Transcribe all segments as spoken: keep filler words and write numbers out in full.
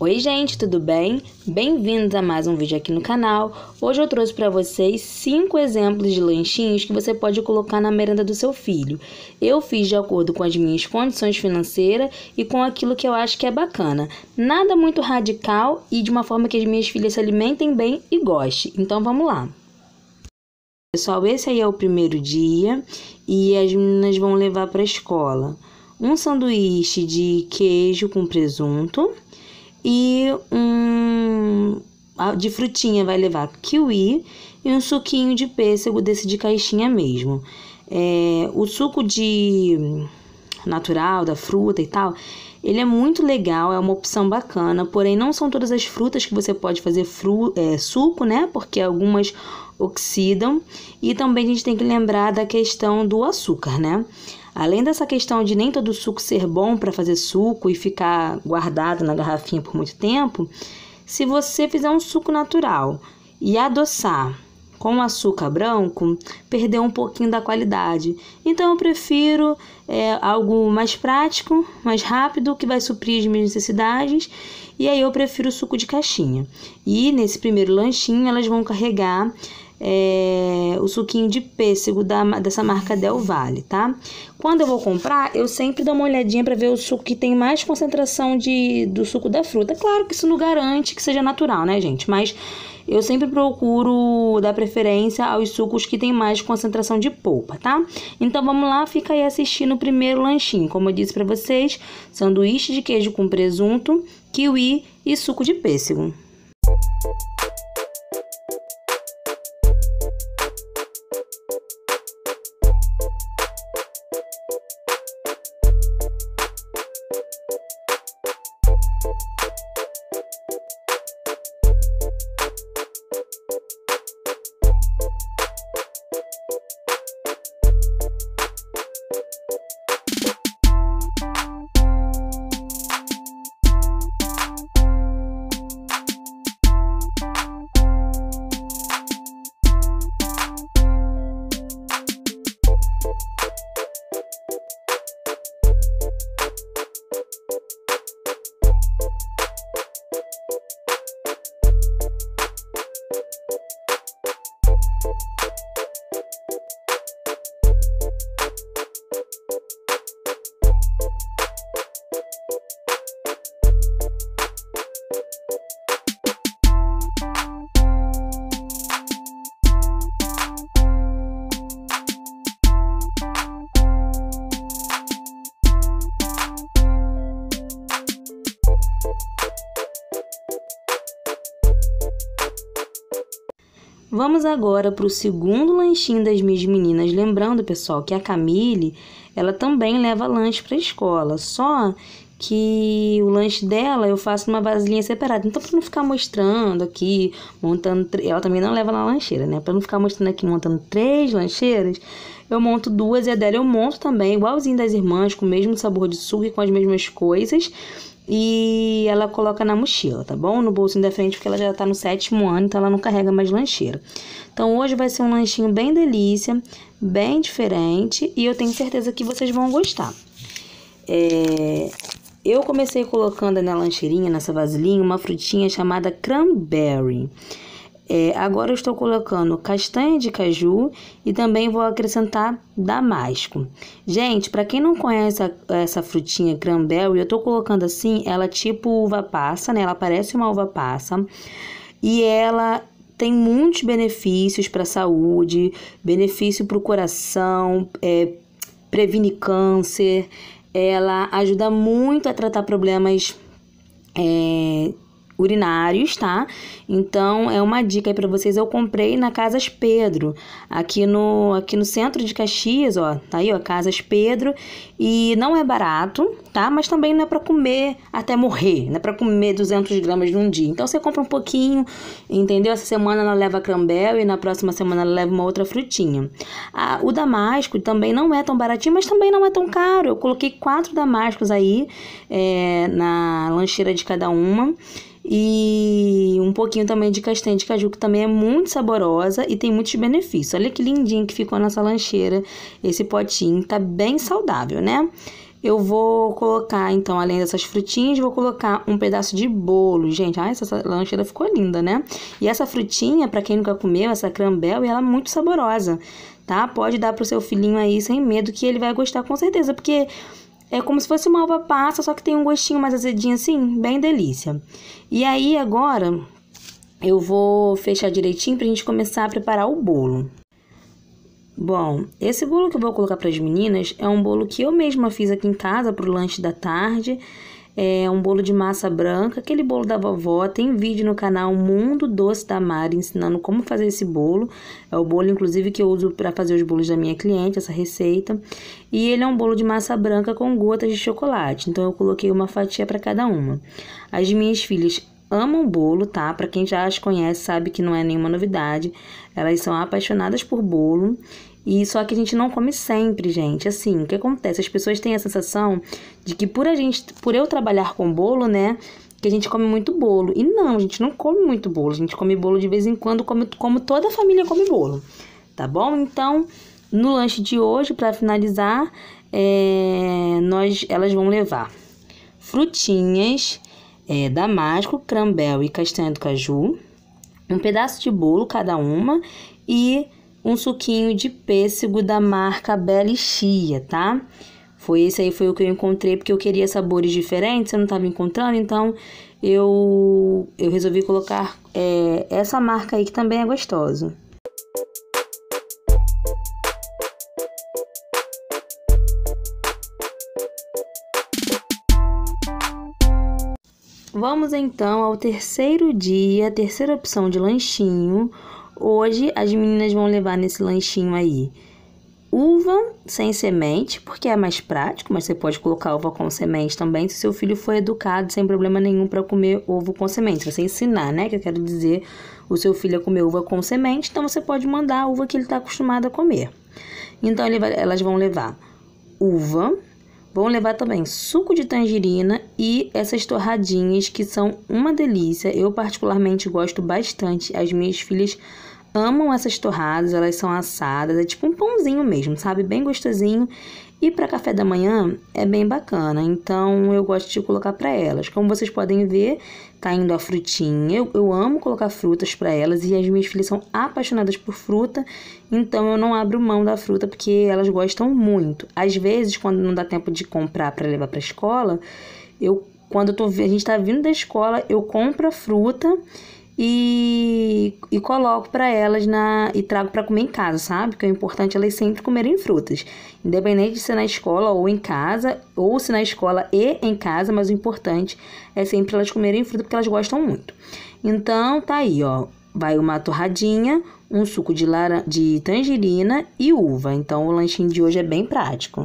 Oi gente, tudo bem? Bem-vindos a mais um vídeo aqui no canal. Hoje eu trouxe para vocês cinco exemplos de lanchinhos que você pode colocar na merenda do seu filho. Eu fiz de acordo com as minhas condições financeiras e com aquilo que eu acho que é bacana. Nada muito radical e de uma forma que as minhas filhas se alimentem bem e gostem. Então vamos lá. Pessoal, esse aí é o primeiro dia e as meninas vão levar para a escola um sanduíche de queijo com presunto. E um de frutinha vai levar kiwi e um suquinho de pêssego desse de caixinha mesmo. É, o suco de natural da fruta e tal, ele é muito legal, é uma opção bacana, porém não são todas as frutas que você pode fazer fru, é, suco, né? Porque algumas oxidam. E também a gente tem que lembrar da questão do açúcar, né? Além dessa questão de nem todo suco ser bom para fazer suco e ficar guardado na garrafinha por muito tempo, se você fizer um suco natural e adoçar com açúcar branco, perdeu um pouquinho da qualidade. Então eu prefiro é, algo mais prático, mais rápido, que vai suprir as minhas necessidades, e aí eu prefiro o suco de caixinha. E nesse primeiro lanchinho elas vão carregar É, o suquinho de pêssego da, dessa marca Del Valle, tá? Quando eu vou comprar, eu sempre dou uma olhadinha para ver o suco que tem mais concentração de, do suco da fruta. Claro que isso não garante que seja natural, né, gente? Mas eu sempre procuro dar preferência aos sucos que tem mais concentração de polpa, tá? Então vamos lá, fica aí assistindo o primeiro lanchinho. Como eu disse para vocês, sanduíche de queijo com presunto, kiwi e suco de pêssego. Vamos agora para o segundo lanchinho das minhas meninas. Lembrando, pessoal, que a Camille, ela também leva lanche para a escola. Só que o lanche dela eu faço numa vasilhinha separada. Então, para não ficar mostrando aqui, montando... Ela também não leva na lancheira, né? Para não ficar mostrando aqui, montando três lancheiras, eu monto duas e a dela eu monto também, igualzinho das irmãs, com o mesmo sabor de suco e com as mesmas coisas. E ela coloca na mochila, tá bom? No bolsinho da frente, porque ela já tá no sétimo ano, então ela não carrega mais lancheira. Então hoje vai ser um lanchinho bem delícia, bem diferente, e eu tenho certeza que vocês vão gostar. É... Eu comecei colocando na lancheirinha, nessa vasilhinha, uma frutinha chamada cranberry. É, agora eu estou colocando castanha de caju e também vou acrescentar damasco. Gente, para quem não conhece a, essa frutinha cranberry, eu estou colocando assim, ela tipo uva passa, né? Ela parece uma uva passa e ela tem muitos benefícios para a saúde, benefício para o coração, é, previne câncer, ela ajuda muito a tratar problemas é, urinários, tá? Então, é uma dica aí pra vocês. Eu comprei na Casas Pedro, aqui no, aqui no centro de Caxias, ó. Tá aí, ó, Casas Pedro. E não é barato, tá? Mas também não é pra comer até morrer. Não é pra comer duzentas gramas num dia. Então, você compra um pouquinho, entendeu? Essa semana ela leva cranberry e na próxima semana ela leva uma outra frutinha. Ah, o damasco também não é tão baratinho, mas também não é tão caro. Eu coloquei quatro damascos aí é, na lancheira de cada uma. E um pouquinho também de castanha de caju, que também é muito saborosa e tem muitos benefícios. Olha que lindinho que ficou nessa lancheira esse potinho, tá bem saudável, né? eu vou colocar, então, além dessas frutinhas, vou colocar um pedaço de bolo. Gente, ai, essa lancheira ficou linda, né? E essa frutinha, pra quem nunca comeu, essa crambel, ela é muito saborosa, tá? Pode dar pro seu filhinho aí sem medo, que ele vai gostar com certeza, porque é como se fosse uma uva passa, só que tem um gostinho mais azedinho assim, bem delícia. E aí, agora, eu vou fechar direitinho pra gente começar a preparar o bolo. Bom, esse bolo que eu vou colocar para as meninas é um bolo que eu mesma fiz aqui em casa para o lanche da tarde. É um bolo de massa branca, aquele bolo da vovó. Tem vídeo no canal Mundo Doce da Mari ensinando como fazer esse bolo. É o bolo, inclusive, que eu uso para fazer os bolos da minha cliente, essa receita. E ele é um bolo de massa branca com gotas de chocolate. Então, eu coloquei uma fatia para cada uma. As minhas filhas amam bolo, tá? Para quem já as conhece, sabe que não é nenhuma novidade. Elas são apaixonadas por bolo. E só que a gente não come sempre, gente. Assim, o que acontece? As pessoas têm a sensação de que por a gente, por eu trabalhar com bolo, né, que a gente come muito bolo. E não, a gente não come muito bolo. A gente come bolo de vez em quando, como, como toda a família come bolo. Tá bom? Então, no lanche de hoje, para finalizar, é, nós, elas vão levar frutinhas, é, damasco, crambel e castanha do caju, um pedaço de bolo cada uma e um suquinho de pêssego da marca Bela Chia, tá? Foi esse aí, foi o que eu encontrei, porque eu queria sabores diferentes, eu não tava encontrando, então eu, eu resolvi colocar é, essa marca aí, que também é gostoso. Vamos então ao terceiro dia, terceira opção de lanchinho. Hoje as meninas vão levar nesse lanchinho aí uva sem semente, porque é mais prático, mas você pode colocar uva com semente também, se seu filho for educado sem problema nenhum para comer ovo com semente. Se você ensinar, né, que eu quero dizer, o seu filho a comer uva com semente, então você pode mandar a uva que ele está acostumado a comer. Então ele vai, elas vão levar uva, vão levar também suco de tangerina e essas torradinhas que são uma delícia. Eu particularmente gosto bastante, as minhas filhas amam essas torradas, elas são assadas, é tipo um pãozinho mesmo, sabe? Bem gostosinho. E para café da manhã é bem bacana, então eu gosto de colocar para elas. Como vocês podem ver, tá indo a frutinha. Eu, eu amo colocar frutas para elas e as minhas filhas são apaixonadas por fruta, então eu não abro mão da fruta porque elas gostam muito. Às vezes, quando não dá tempo de comprar para levar para a escola, eu, quando eu tô, a gente tá vindo da escola, eu compro a fruta E, e coloco para elas na e trago para comer em casa, sabe? Porque é importante elas sempre comerem frutas, independente de ser na escola ou em casa, ou se na escola e em casa, mas o importante é sempre elas comerem fruta porque elas gostam muito. Então tá aí, ó, vai uma torradinha, um suco de, laran de tangerina e uva. Então o lanchinho de hoje é bem prático.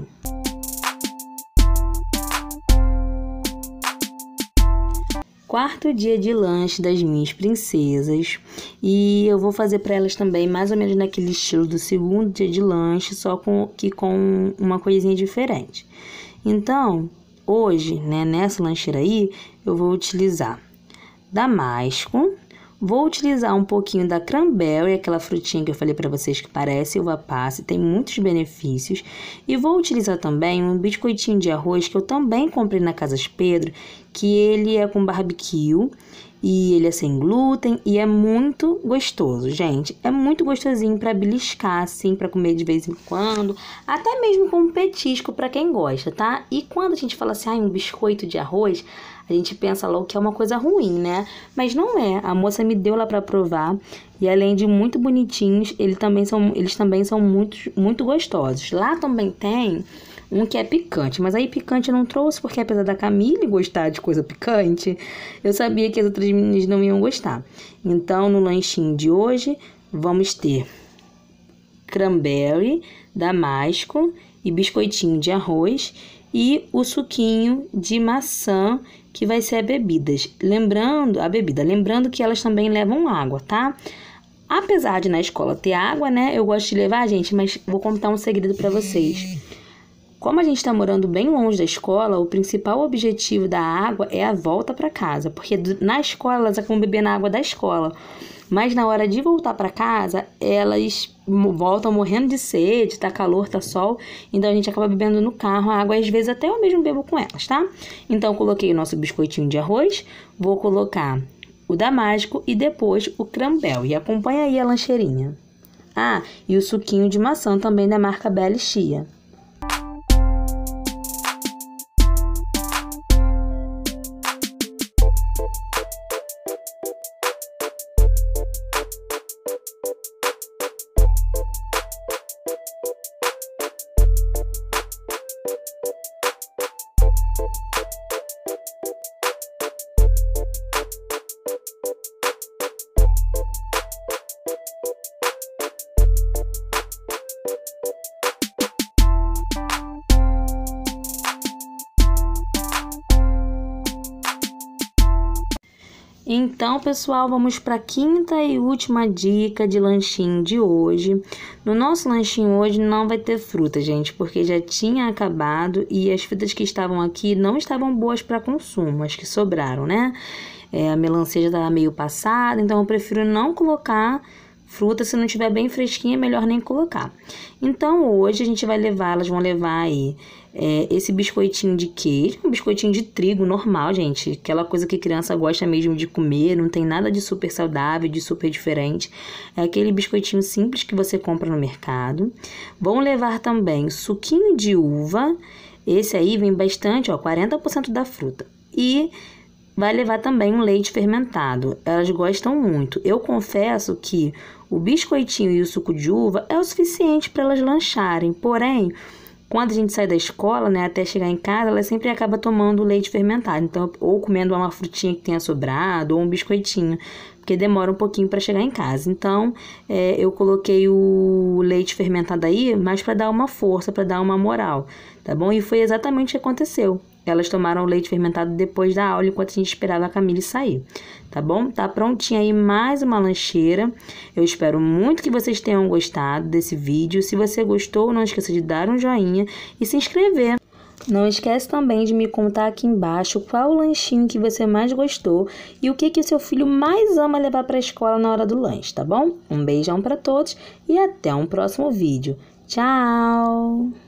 Quarto dia de lanche das minhas princesas, e eu vou fazer para elas também mais ou menos naquele estilo do segundo dia de lanche, só com, que com uma coisinha diferente. Então, hoje, né, nessa lancheira aí, eu vou utilizar damasco, vou utilizar um pouquinho da crambel, aquela frutinha que eu falei para vocês que parece uva passa, tem muitos benefícios, e vou utilizar também um biscoitinho de arroz que eu também comprei na Casas Pedro, que ele é com barbecue e ele é sem glúten e é muito gostoso, gente. É muito gostosinho para beliscar, assim, para comer de vez em quando, até mesmo com um petisco para quem gosta, tá? E quando a gente fala assim, ah, um biscoito de arroz, a gente pensa logo que é uma coisa ruim, né? Mas não é. A moça me deu lá para provar e além de muito bonitinhos, eles também são, eles também são muito, muito gostosos. Lá também tem um que é picante, mas aí picante eu não trouxe porque apesar da Camille gostar de coisa picante, eu sabia que as outras meninas não iam gostar. Então, no lanchinho de hoje, vamos ter cranberry, damasco e biscoitinho de arroz e o suquinho de maçã, que vai ser a bebida. Lembrando, a bebida, lembrando que elas também levam água, tá? Apesar de na escola ter água, né? Eu gosto de levar, gente, mas vou contar um segredo pra vocês. Como a gente está morando bem longe da escola, o principal objetivo da água é a volta para casa, porque na escola elas vão beber na água da escola, mas na hora de voltar para casa, elas voltam morrendo de sede, tá calor, tá sol, então a gente acaba bebendo no carro a água, às vezes até eu mesmo bebo com elas, tá? Então coloquei o nosso biscoitinho de arroz, vou colocar o damasco e depois o crambel, e acompanha aí a lancheirinha. Ah, e o suquinho de maçã também da marca Bela Chia. Então, pessoal, vamos para a quinta e última dica de lanchinho de hoje. No nosso lanchinho hoje não vai ter fruta, gente, porque já tinha acabado e as frutas que estavam aqui não estavam boas para consumo, as que sobraram, né? É, a melancia já estava meio passada, então eu prefiro não colocar fruta. Se não estiver bem fresquinha, é melhor nem colocar. Então, hoje a gente vai levar, elas vão levar aí é, esse biscoitinho de queijo, um biscoitinho de trigo normal, gente. Aquela coisa que criança gosta mesmo de comer, não tem nada de super saudável, de super diferente. É aquele biscoitinho simples que você compra no mercado. Vão levar também suquinho de uva. Esse aí vem bastante, ó, quarenta por cento da fruta. E vai levar também um leite fermentado. Elas gostam muito. Eu confesso que o biscoitinho e o suco de uva é o suficiente para elas lancharem. Porém, quando a gente sai da escola, né, até chegar em casa, ela sempre acaba tomando leite fermentado. Então, ou comendo uma frutinha que tenha sobrado, ou um biscoitinho, porque demora um pouquinho para chegar em casa. Então, é, eu coloquei o leite fermentado aí, mas para dar uma força, para dar uma moral, tá bom? E foi exatamente o que aconteceu. Elas tomaram o leite fermentado depois da aula, enquanto a gente esperava a Camille sair, tá bom? Tá prontinha aí mais uma lancheira. Eu espero muito que vocês tenham gostado desse vídeo. Se você gostou, não esqueça de dar um joinha e se inscrever. Não esquece também de me contar aqui embaixo qual o lanchinho que você mais gostou e o que que o seu filho mais ama levar para a escola na hora do lanche, tá bom? Um beijão para todos e até um próximo vídeo. Tchau!